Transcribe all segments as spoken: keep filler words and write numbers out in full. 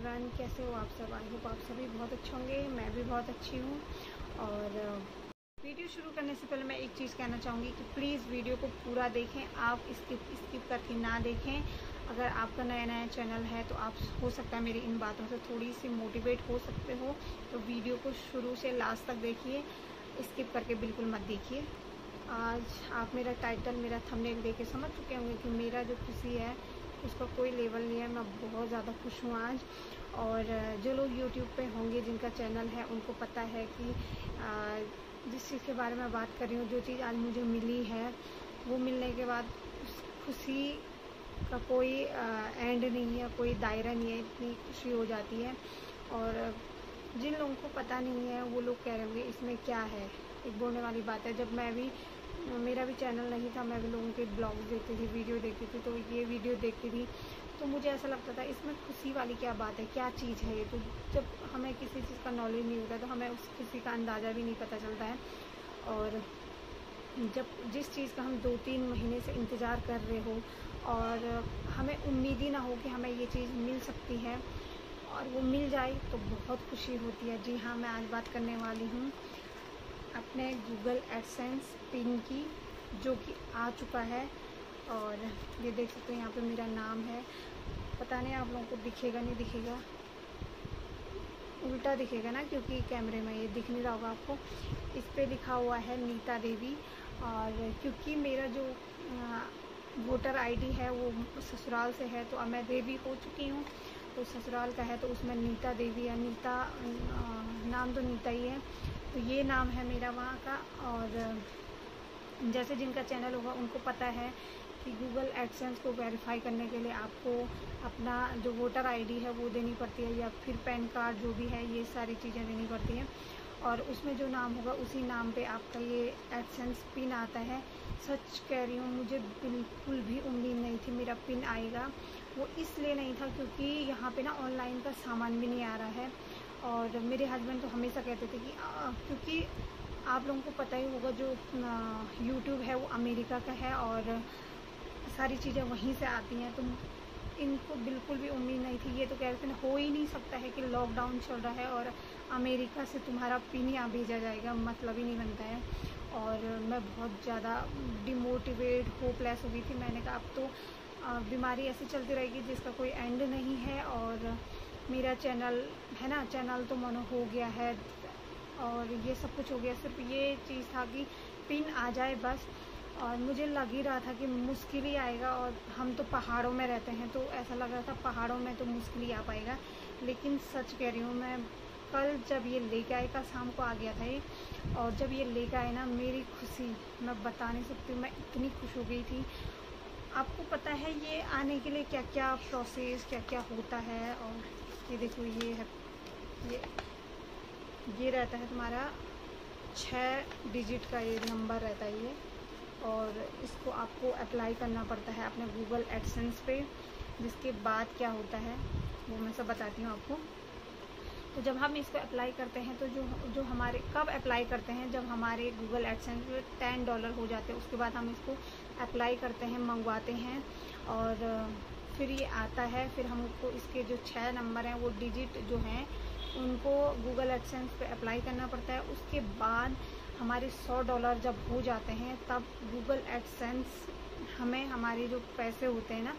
Everyone, कैसे हो आप सब। आई होप आप सभी बहुत अच्छे होंगे। मैं भी बहुत अच्छी हूँ। और वीडियो शुरू करने से पहले मैं एक चीज़ कहना चाहूँगी कि प्लीज़ वीडियो को पूरा देखें, आप स्किप स्किप करके ना देखें। अगर आपका नया नया चैनल है तो आप हो सकता है मेरी इन बातों से थोड़ी सी मोटिवेट हो सकते हो, तो वीडियो को शुरू से लास्ट तक देखिए, स्किप करके बिल्कुल मत देखिए। आज आप मेरा टाइटल, मेरा थंबनेल देख के समझ चुके होंगे कि मेरा जो खुशी है उसका कोई लेवल नहीं है। मैं बहुत ज़्यादा खुश हूँ आज। और जो लोग यूट्यूब पे होंगे, जिनका चैनल है, उनको पता है कि जिस चीज़ के बारे में बात कर रही हूँ, जो चीज़ आज मुझे मिली है, वो मिलने के बाद उस खुशी का कोई एंड नहीं है, कोई दायरा नहीं है, इतनी खुशी हो जाती है। और जिन लोगों को पता नहीं है वो लोग कह रहे होंगे इसमें क्या है। एक बोलने वाली बात है, जब मैं भी, मेरा भी चैनल नहीं था, मैं भी लोगों के ब्लॉग्स देखती थी, वीडियो देखती थी, तो ये वीडियो देखती थी तो मुझे ऐसा लगता था इसमें खुशी वाली क्या बात है, क्या चीज़ है ये। तो जब हमें किसी चीज़ का नॉलेज नहीं होता तो हमें उस खुशी का अंदाज़ा भी नहीं पता चलता है। और जब जिस चीज़ का हम दो तीन महीने से इंतज़ार कर रहे हो और हमें उम्मीद ही ना हो कि हमें ये चीज़ मिल सकती है और वो मिल जाए तो बहुत खुशी होती है। जी हाँ, मैं आज बात करने वाली हूँ अपने गूगल एडसेंस पिन की, जो कि आ चुका है। और ये देख सकते हैं यहाँ पे मेरा नाम है। पता नहीं आप लोगों को दिखेगा नहीं दिखेगा, उल्टा दिखेगा ना, क्योंकि कैमरे में ये दिख नहीं रहा होगा आपको। इस पे लिखा हुआ है नीता देवी। और क्योंकि मेरा जो वोटर आईडी है वो ससुराल से है, तो अब मैं देवी हो चुकी हूँ, तो ससुराल का है तो उसमें नीता देवी या नीता, नाम तो नीता ही है, तो ये नाम है मेरा वहाँ का। और जैसे जिनका चैनल होगा उनको पता है कि गूगल एडसेंस को वेरीफाई करने के लिए आपको अपना जो वोटर आईडी है वो देनी पड़ती है, या फिर पैन कार्ड जो भी है, ये सारी चीज़ें देनी पड़ती हैं। और उसमें जो नाम होगा उसी नाम पे आपका ये एडसेंस पिन आता है। सच कह रही हूँ, मुझे बिल्कुल भी उम्मीद नहीं थी मेरा पिन आएगा। वो इसलिए नहीं था क्योंकि यहाँ पे ना ऑनलाइन का सामान भी नहीं आ रहा है। और मेरे हस्बैंड तो हमेशा कहते थे कि आ, क्योंकि आप लोगों को पता ही होगा जो यूट्यूब है वो अमेरिका का है और सारी चीज़ें वहीं से आती हैं, तो इनको बिल्कुल भी उम्मीद नहीं थी। ये तो कह रहे थे हो ही नहीं सकता है कि लॉकडाउन चल रहा है और अमेरिका से तुम्हारा पिन यहाँ भेजा जाएगा, मतलब ही नहीं बनता है। और मैं बहुत ज़्यादा डिमोटिवेट, होपलेस हो गई थी। मैंने कहा अब तो बीमारी ऐसी चलती रहेगी जिसका कोई एंड नहीं है। और मेरा चैनल है ना, चैनल तो मनो हो गया है और ये सब कुछ हो गया, सिर्फ ये चीज़ था कि पिन आ जाए बस। और मुझे लग ही रहा था कि मुश्किल ही आएगा, और हम तो पहाड़ों में रहते हैं तो ऐसा लग रहा था पहाड़ों में तो मुश्किल ही आ पाएगा। लेकिन सच कह रही हूँ, मैं कल जब ये लेके आए, कल शाम को आ गया था ये, और जब ये लेके आए ना, मेरी खुशी मैं बता नहीं सकती। मैं इतनी खुश हो गई थी। आपको पता है ये आने के लिए क्या क्या प्रोसेस, क्या क्या होता है। और ये देखो, ये है, ये ये रहता है तुम्हारा छः डिजिट का ये नंबर रहता है ये, और इसको आपको अप्लाई करना पड़ता है अपने गूगल एडसेंस पे। जिसके बाद क्या होता है वो मैं सब बताती हूँ आपको। तो जब हम इसको अप्लाई करते हैं तो जो जो हमारे, कब अप्लाई करते हैं, जब हमारे गूगल एडसेंस पे टेन डॉलर हो जाते हैं, उसके बाद हम इसको अप्लाई करते हैं, मंगवाते हैं, और फिर ये आता है। फिर हमको इसके जो छः नंबर हैं, वो डिजिट जो हैं, उनको गूगल एडसेंस पे अप्लाई करना पड़ता है। उसके बाद हमारे सौ डॉलर जब हो जाते हैं, तब गूगल एडसेंस हमें हमारे जो पैसे होते हैं ना,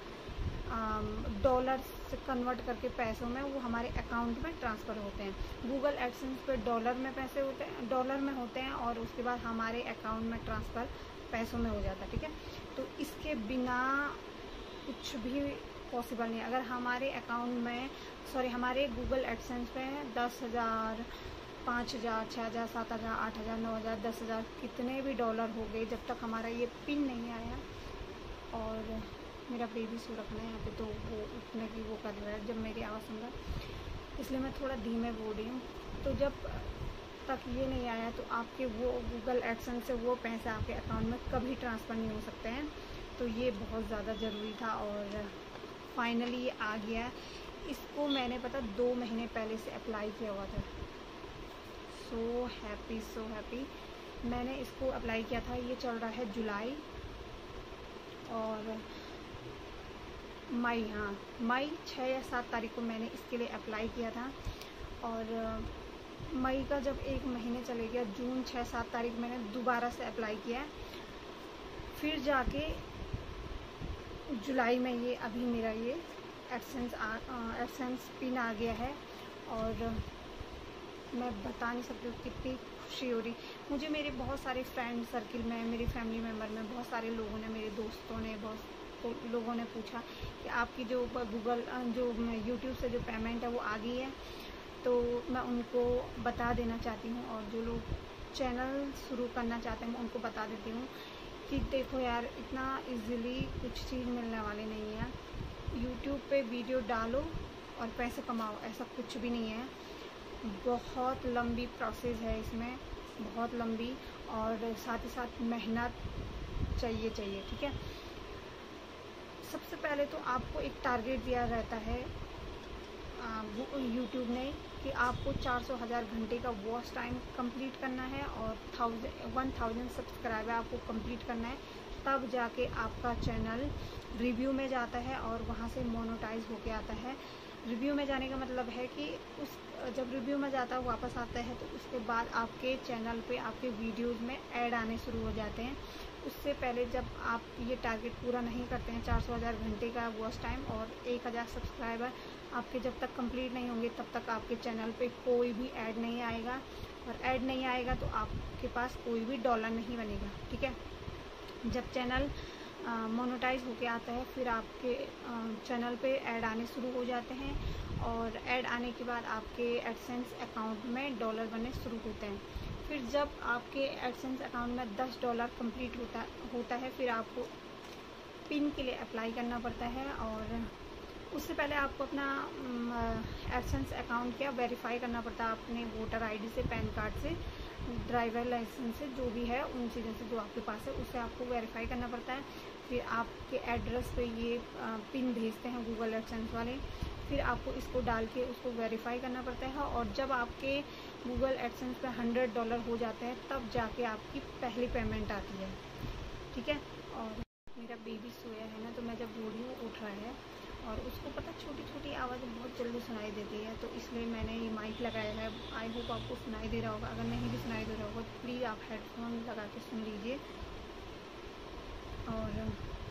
डॉलर से कन्वर्ट करके पैसों में, वो हमारे अकाउंट में ट्रांसफ़र होते हैं। गूगल एडसेंस पे डॉलर में पैसे होते हैं, डॉलर में होते हैं, और उसके बाद हमारे अकाउंट में ट्रांसफ़र पैसों में हो जाता है। ठीक है, तो इसके बिना कुछ भी पॉसिबल नहीं। अगर हमारे अकाउंट में, सॉरी, हमारे गूगल एडसेंस पे दस हज़ार, पाँच हज़ार, छः हज़ार, सात हज़ार, आठ हज़ार, नौ हज़ार, दस हज़ार, कितने भी डॉलर हो गए, जब तक हमारा ये पिन नहीं आया। और मेरा बेबी सो रखना है यहाँ पे, तो वो उठने की वो कर रहा है जब मेरी आवाज़ सुन रहा है, इसलिए मैं थोड़ा धीमे बोल रही हूँ। तो जब तक ये नहीं आया तो आपके वो गूगल एडसेंस से वो पैसे आपके अकाउंट में कभी ट्रांसफ़र नहीं हो सकते हैं। तो ये बहुत ज़्यादा ज़रूरी था और फाइनली ये आ गया। इसको मैंने पता दो महीने पहले से अप्लाई किया हुआ था। So happy, so happy. मैंने इसको अप्लाई किया था, ये चल रहा है जुलाई, और मई, हाँ मई छः या सात तारीख को मैंने इसके लिए अप्लाई किया था। और मई का जब एक महीने चले गया, जून छः सात तारीख मैंने दोबारा से अप्लाई किया। फिर जाके जुलाई में ये अभी मेरा ये एडसेंस एडसेंस पिन आ गया है। और मैं बता नहीं सकती हूँ कितनी खुशी हो रही मुझे। मेरे बहुत सारे फ्रेंड सर्किल में, मेरी फैमिली मेम्बर में बहुत सारे लोगों ने, मेरे दोस्तों ने, बहुत लोगों ने पूछा कि आपकी जो गूगल जो यूट्यूब से जो पेमेंट है वो आ गई है। तो मैं उनको बता देना चाहती हूँ, और जो लोग चैनल शुरू करना चाहते हैं मैं उनको बता देती हूँ कि देखो यार, इतना इजीली कुछ चीज़ मिलने वाली नहीं है। यूट्यूब पे वीडियो डालो और पैसे कमाओ, ऐसा कुछ भी नहीं है। बहुत लंबी प्रोसेस है इसमें, बहुत लंबी, और साथ ही साथ मेहनत चाहिए चाहिए ठीक है। सबसे पहले तो आपको एक टारगेट दिया रहता है यूट्यूब ने कि आपको चार सौ हज़ार घंटे का वॉच टाइम कंप्लीट करना है और थाउजेंड वन थाउजेंड सब्सक्राइबर आपको कंप्लीट करना है। तब जाके आपका चैनल रिव्यू में जाता है और वहाँ से मोनेटाइज होके आता है। रिव्यू में जाने का मतलब है कि उस जब रिव्यू में जाता है वापस आता है तो उसके बाद आपके चैनल पे आपके वीडियोज़ में ऐड आने शुरू हो जाते हैं। उससे पहले जब आप ये टारगेट पूरा नहीं करते हैं, चार सौ हज़ार घंटे का वॉच टाइम और एक हज़ार सब्सक्राइबर आपके जब तक कंप्लीट नहीं होंगे तब तक आपके चैनल पे कोई भी ऐड नहीं आएगा। और ऐड नहीं आएगा तो आपके पास कोई भी डॉलर नहीं बनेगा ठीक है। जब चैनल मोनेटाइज होके आता है फिर आपके चैनल पे ऐड आने शुरू हो जाते हैं, और ऐड आने के बाद आपके एडसेंस अकाउंट में डॉलर बनने शुरू होते हैं। फिर जब आपके एडसेंस अकाउंट में दस डॉलर कंप्लीट होता होता है फिर आपको पिन के लिए अप्लाई करना पड़ता है। और उससे पहले आपको अपना एडसेंस अकाउंट क्या वेरीफाई करना पड़ता है अपने वोटर आईडी से, पैन कार्ड से, ड्राइवर लाइसेंस से, जो भी है उन चीज़ों से जो आपके पास है उससे आपको वेरीफाई करना पड़ता है। फिर आपके एड्रेस पे ये पिन भेजते हैं गूगल एडसेंस वाले। फिर आपको इसको डाल के उसको वेरीफाई करना पड़ता है, और जब आपके गूगल एडसेंस पे हंड्रेड डॉलर हो जाते हैं तब जाके आपकी पहली पेमेंट आती है ठीक है। और मेरा बेबी सोया है ना, तो मैं जब बोल रही हूँ उठ रहा है और उसको पता छोटी छोटी आवाज़ें बहुत जल्दी सुनाई देती है, तो इसलिए मैंने ये माइक लगाया है। आई होप आपको सुनाई दे रहा होगा, अगर नहीं भी सुनाई दे रहा होगा तो प्लीज़ आप हेडफोन लगा के सुन लीजिए, और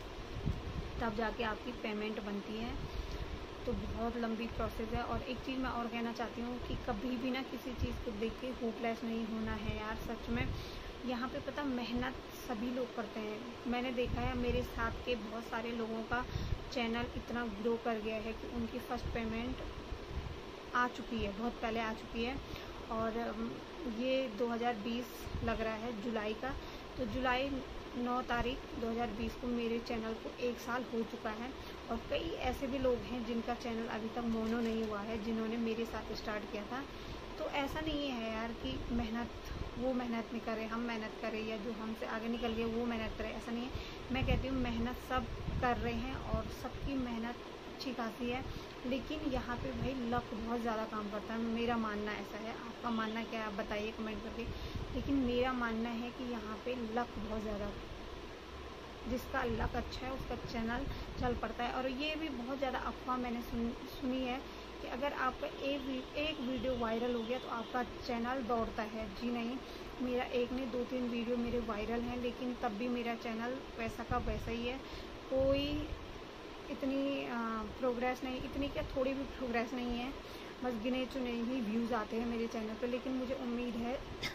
तब जाके आपकी पेमेंट बनती है। तो बहुत लंबी प्रोसेस है। और एक चीज़ मैं और कहना चाहती हूँ कि कभी भी ना किसी चीज़ को देख के होपलेस नहीं होना है यार। सच में यहाँ पे पता मेहनत सभी लोग करते हैं। मैंने देखा है मेरे साथ के बहुत सारे लोगों का चैनल इतना ग्रो कर गया है कि उनकी फ़र्स्ट पेमेंट आ चुकी है, बहुत पहले आ चुकी है। और ये दो हज़ार बीस लग रहा है जुलाई का, तो जुलाई नौ तारीख दो हज़ार बीस को मेरे चैनल को एक साल हो चुका है। और कई ऐसे भी लोग हैं जिनका चैनल अभी तक मोनो नहीं हुआ है, जिन्होंने मेरे साथ स्टार्ट किया था। तो ऐसा नहीं है यार कि मेहनत वो मेहनत नहीं करे, हम मेहनत करें, या जो हमसे आगे निकल गए वो मेहनत करे, ऐसा नहीं है। मैं कहती हूँ मेहनत सब कर रहे हैं और सबकी मेहनत अच्छी खासी है, लेकिन यहाँ पे भाई लक बहुत ज़्यादा काम करता है। मेरा मानना ऐसा है, आपका मानना क्या है आप बताइए कमेंट करके। लेकिन मेरा मानना है कि यहाँ पे लक बहुत ज़्यादा, जिसका लक अच्छा है उसका चैनल चल पड़ता है। और ये भी बहुत ज़्यादा अफवाह मैंने सुन सुनी है कि अगर आपका एक एक वीडियो वायरल हो गया तो आपका चैनल दौड़ता है। जी नहीं, मेरा एक नहीं दो तीन वीडियो मेरे वायरल हैं, लेकिन तब भी मेरा चैनल वैसा का वैसा ही है। कोई इतनी प्रोग्रेस नहीं, इतनी क्या थोड़ी भी प्रोग्रेस नहीं है, बस गिने चुने ही व्यूज़ आते हैं मेरे चैनल पर। लेकिन मुझे उम्मीद है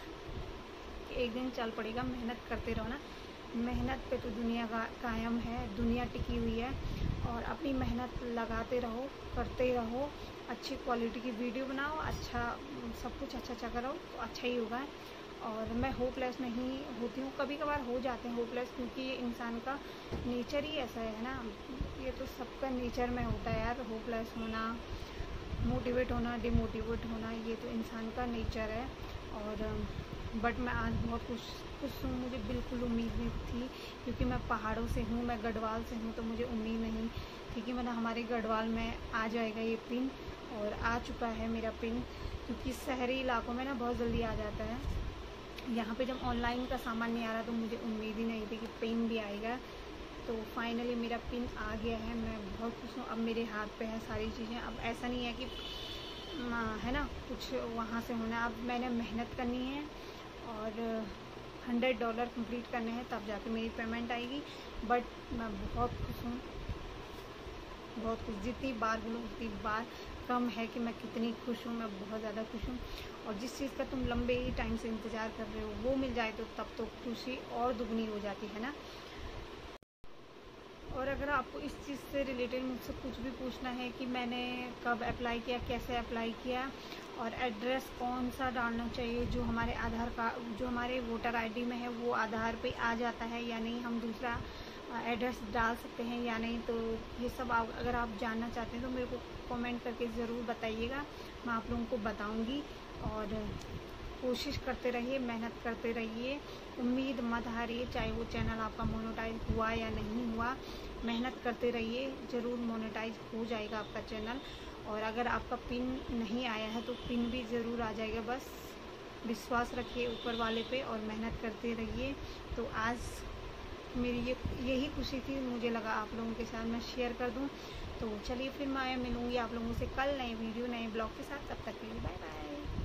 कि एक दिन चल पड़ेगा। मेहनत करते रहो ना, मेहनत पे तो दुनिया का कायम है, दुनिया टिकी हुई है। और अपनी मेहनत लगाते रहो, करते रहो, अच्छी क्वालिटी की वीडियो बनाओ, अच्छा सब कुछ अच्छा अच्छा करो तो अच्छा ही होगा। और मैं होपलेस नहीं होती हूँ, कभी कभार हो जाते हैं होपलेस, क्योंकि ये इंसान का नेचर ही ऐसा है ना, ये तो सबका नेचर में होता है यार। होपलेस होना, मोटिवेट होना, डिमोटिवेट होना, ये तो इंसान का नेचर है। और बट मैं आज बहुत खुश खुश हूँ। मुझे बिल्कुल उम्मीद नहीं थी, क्योंकि मैं पहाड़ों से हूँ, मैं गढ़वाल से हूँ, तो मुझे उम्मीद नहीं थी कि मतलब हमारे गढ़वाल में आ जाएगा ये पिन। और आ चुका है मेरा पिन, क्योंकि शहरी इलाकों में ना बहुत जल्दी आ जाता है। यहाँ पे जब ऑनलाइन का सामान नहीं आ रहा तो मुझे उम्मीद ही नहीं थी कि पिन भी आएगा। तो फाइनली मेरा पिन आ गया है, मैं बहुत खुश हूँ। अब मेरे हाथ पे है सारी चीज़ें। अब ऐसा नहीं है कि है ना कुछ वहाँ से होना, अब मैंने मेहनत करनी है और हंड्रेड डॉलर कंप्लीट करने हैं, तब जाके मेरी पेमेंट आएगी। बट मैं बहुत खुश हूँ, बहुत खुश। जितनी बार बोलूँ उतनी बार कम है कि मैं कितनी खुश हूँ। मैं बहुत ज़्यादा खुश हूँ। और जिस चीज़ का तुम लंबे ही टाइम से इंतज़ार कर रहे हो वो मिल जाए तो तब तो खुशी और दुगनी हो जाती है ना। और अगर आपको इस चीज़ से रिलेटेड मुझसे कुछ भी पूछना है कि मैंने कब अप्लाई किया, कैसे अप्लाई किया और एड्रेस कौन सा डालना चाहिए, जो हमारे आधार कार्ड जो हमारे वोटर आईडी में है वो आधार पे आ जाता है या नहीं, हम दूसरा एड्रेस डाल सकते हैं या नहीं, तो ये सब आप अगर आप जानना चाहते हैं तो मेरे को कमेंट करके ज़रूर बताइएगा, मैं आप लोगों को बताऊँगी। और कोशिश करते रहिए, मेहनत करते रहिए, उम्मीद मत हारिए, चाहे वो चैनल आपका मोनेटाइज हुआ या नहीं हुआ, मेहनत करते रहिए, ज़रूर मोनेटाइज हो जाएगा आपका चैनल। और अगर आपका पिन नहीं आया है तो पिन भी ज़रूर आ जाएगा, बस विश्वास रखिए ऊपर वाले पे और मेहनत करते रहिए। तो आज मेरी ये यही खुशी थी, मुझे लगा आप लोगों के साथ मैं शेयर कर दूँ। तो चलिए फिर मैं मिलूँगी आप लोगों से कल नए वीडियो नए ब्लॉग के साथ, तब तक के लिए बाय बाय।